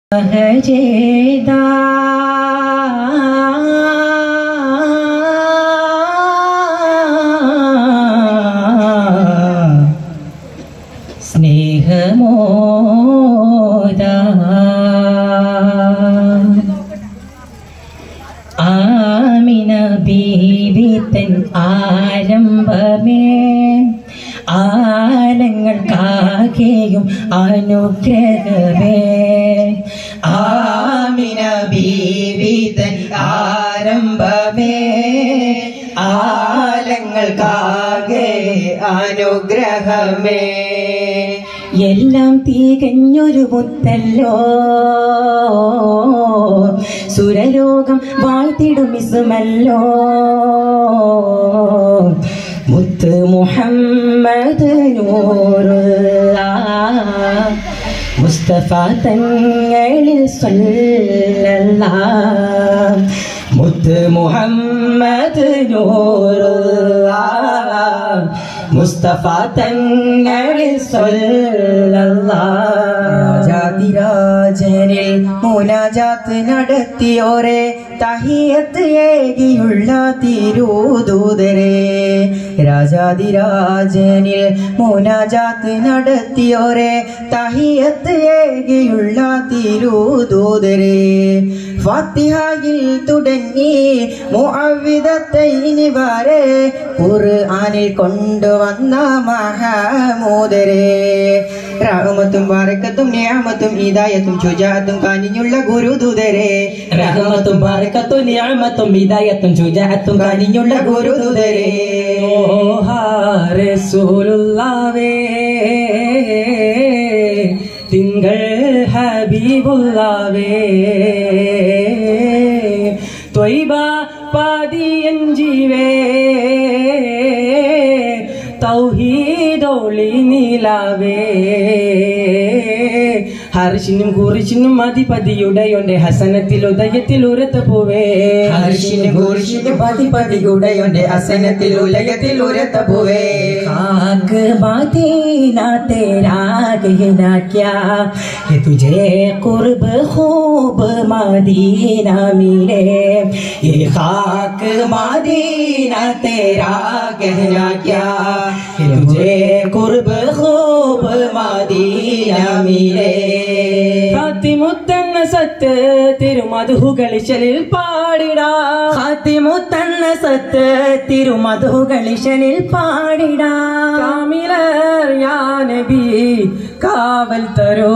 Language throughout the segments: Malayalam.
സഹജേതാ സ്നേഹമോദാ ആമിന ബീവി തൻ ആരംഭമേ ആനങ്ങൾക്കാകെയും അനുഗ്രഹമേ ആമിന ബീവി തൻ ആരംഭമേ ആലങ്ങൾക്കാകെ അനുഗ്രഹമേ എല്ലാം തികഞ്ഞൊരു മുത്തല്ലോ സുരലോകം വാഴ്ത്തിടുമിസുമല്ലോ മുത്ത് മുഹമ്മദ് നൂറുള്ള മുസ്തഫ തങ്ങളിൽ സ്വല്ലല്ലാഹ് മുത്ത് മുഹമ്മദ് നൂറുള്ള മുസ്തഫ തങ്ങളിൽ സ്വല്ലല്ലാഹ് രാജാതിരാജനിൽ മുനാജാത്ത് നടത്തിയോരെ തഹിയത്ത് ഏകിയുള്ള തിരുദൂതരെ രാജാതിരാജനിൽ മുനാജാത്ത് നടത്തിയോരെ തഹിയത്ത് ഏകിയുള്ള തിരുദൂതരെ ഫാത്തിഹയിൽ തുടങ്ങി മുഅവ്വിദത്തൈനി വരെ ഖുർആനിൽ കൊണ്ടുവന്ന മഹമൂദരെ റഹ്മത്തും ബറക്കത്തും നിഅമത്തും ഹിദായത്തും ശുജാഅത്തും കാനിഞ്ഞുള്ള ഗുരുദൂതരെ റഹ്മത്തും ബറക്കത്തും നിഅമത്തും ഹിദായത്തും ശുജാഅത്തും കാനിഞ്ഞുള്ള ഗുരുദൂതരെ ഓഹ റസൂലുള്ളാഹേ തിങ്കൾ ഹബീബുള്ളാഹേ ത്വയ്ബ പാതിയഞ്ചിവേ തൗഹീദൊളി നിലാവേ ഹർഷിനും കുറിശിനും അധിപതിയുടെയൊന്റെ ഹസനത്തിൽ ഉദയത്തിൽ ഉരത്ത പോവേ ഹർഷിനും കുറിശിനും അധിപതിയുടെയൊന്റെ ഹസനത്തിൽ ഉദയത്തിൽ ഉരത്ത പോവേ खाक मदीना तेरा कहना क्या है तुझे कुर्ब खूब मदीना मिले ये खाक मदीना तेरा कहना क्या है तुझे कुर्ब खूब मदीना मिले ഖാത്തിമുത്തന്ന സത്ത് തിരുമധുകളിശലിൽ പാടിടാ ഖാത്തിമുത്തന്ന സത്ത് തിരുമധുകളിശലിൽ പാടിടാ കാമിലർ യാ നബി കാവൽ തരോ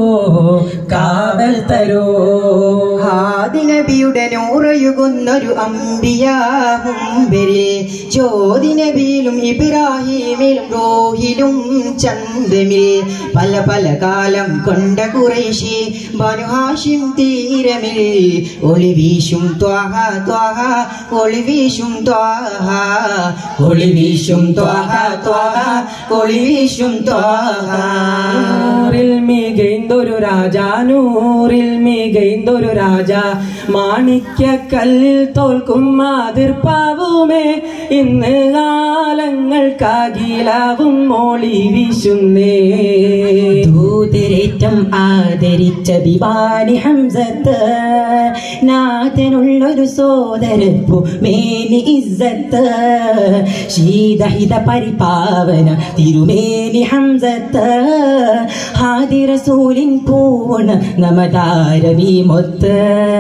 കാവൽ തരോ ഹാദി നബിയുടെ നൂറയുകുന്നൊരു അംബിയ മുമ്പിൽ ജ്യോതി നബിയിലും ഇബ്രാഹിമിലും റൂഹിലും ചന്ദമിൽ പല പല കാലം കൊണ്ട ഖുറൈശി ബനു ഹാഷിം തീരമിൽ ഒളി വീശും ത്വാഹ ത്വാഹ ഒളി വീശും ത്വാഹ ഒളി വീശും ത്വാഹ ത്വാഹ ഒളി വീശും ത്വാഹ നൂറിൽ മികൈന്തൊരു രാജ നൂറിൽ മികൈന്തൊരു രാജ മാണിക്യക്കല്ലിൽ തോൽക്കും മാതിർപ്പാവുമേ ഇന്ന് കാലങ്ങൾക്കാകിലാവും മോളി വീശുന്നേ ദൂതരേറ്റം ആദരിച്ച ദിവാനി ഹംസത്ത് നാഥനുള്ളൊരു സോദരപ്പു മേനി ഇസ്സത്ത് ശീതഹിത പരിപാവന തിരുമേനി ഹംസത്ത് ഹാദി റസൂലിൻ പൂർണ്ണ നമതാരവി മൊത്ത്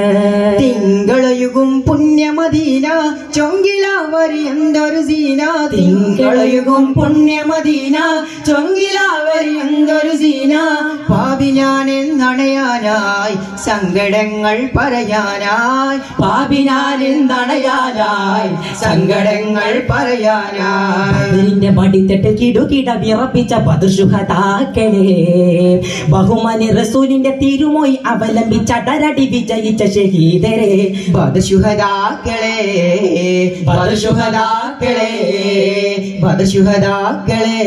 തിങ്കളയുഗും പുണ്യമദീന ചൊങ്കിലാവരി എന്തൊരു സീന തിങ്കളയുഗും പുണ്യമദീന ചൊങ്കിലാവരി എന്തൊരു സീന പാപി ഞാനെന്നണയാനായി സങ്കടങ്ങൾ പറയാനായി പാപി ഞാനെന്നണയാനായി സങ്കടങ്ങൾ പറയാനായി അതിന്റെ മടിത്തട്ട് കിടുകിട വിറപ്പിച്ച പതുഷുഹതാക്കളെ ബഹുമാനി റസൂലിന്റെ തിരുമൊഴി അവലംബിച്ചടരടി വിജയിച്ച ഷഹീദരെ ബദശുഹദാക്കളെ ബദശുഹദാക്കളെ ബദശുഹദാക്കളെ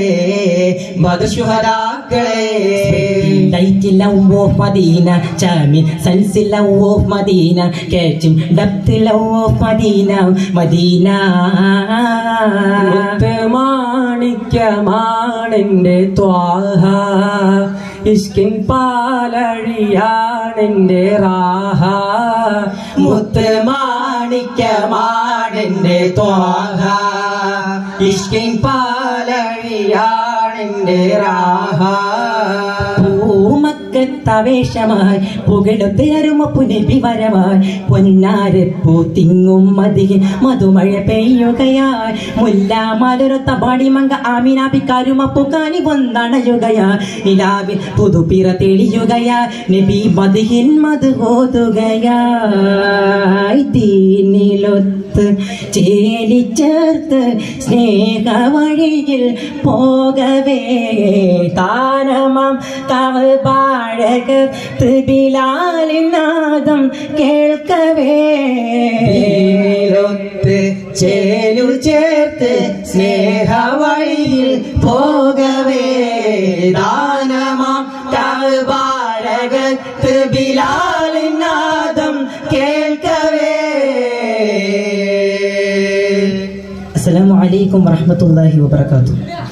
ബദശുഹദാക്കളെ ലൈറ്റ് ലവ് ഓഫ് മദീന ചാമിൻ സൻസ് ലവ് ഓഫ് മദീന കാച്ചും depth love of Madina Madina മുത്ത് മാണിക്യമാണെന്റെ ത്വാഹ ഇഷ്കിൻ പാലഴിയാണെന്റെ റാഹ മുത്ത് മാണിക്യമാണെന്റെ ത്വാഹ ഇഷ്കിൻ പാലഴിയാണെന്റെ റാഹ പൂമക്കത്തവേഷമായി പുകഴുത്തേറുമപ്പു നബി വരവായി പൊന്നാരപ്പൂ തിങ്ങും മതിയെ മധുമഴ പെയ്യുകയായി മുല്ല മലരൊത്ത പാടിമങ്ക ആമിനാപിക്കാരുമപ്പു കാനി വന്നണയുകയായി നിലാവിൽ പുതുപ്പിറ തെളിയുകയായി നബി മതിഹിൻ മധു ഓതുകയായി തീനിലൊത്ത് ചേലിച്ചേർത്ത് സ്നേഹവഴിയിൽ പോകവേ താരമാം കവ്വാഴകത്ത് ബിലാലിൻ നാദം കേൾക്കവേ ചേലു ചേർത്ത് സ്നേഹവഴിയിൽ പോകവേ ദാനമാം കവ്വാഴകത്ത് ബിലാലിൻ നാദം കേൾക്കവേ. അസ്സലാമു അലൈക്കും വറഹ്മത്തുള്ളാഹി വബറകാതുഹു.